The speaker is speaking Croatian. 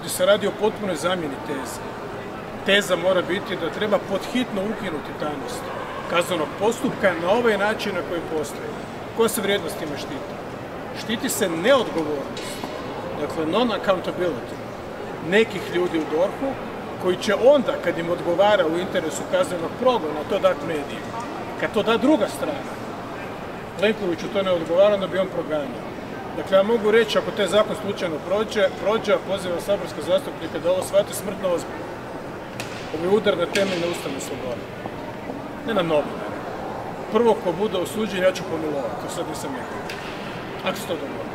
Ovdje se radi o potpunoj zamjeni teze. Teza mora biti da treba podhitno ukinuti tajnost kaznenog postupka na ovaj način na koji postoji. Koja se vrijednost time štiti? Štiti se neodgovornost, dakle non-accountability nekih ljudi u DORH-u koji će onda, kad im odgovara u interesu kaznenog progona, to dati medijima. Kad to da druga strana, Plenkoviću to ne odgovara, onda bi on proganjao. Dakle, ja mogu reći, ako taj zakon slučajno prođe, a pozivam saborske zastupnike da ovo shvate smrtno ozbiljno. Ovo je udar na temeljne ustavne slobode. Ne na novinare. Prvo ko bude osuđen, ja ću pomilovati, to sad nisam rekao. Ako se to dogodilo.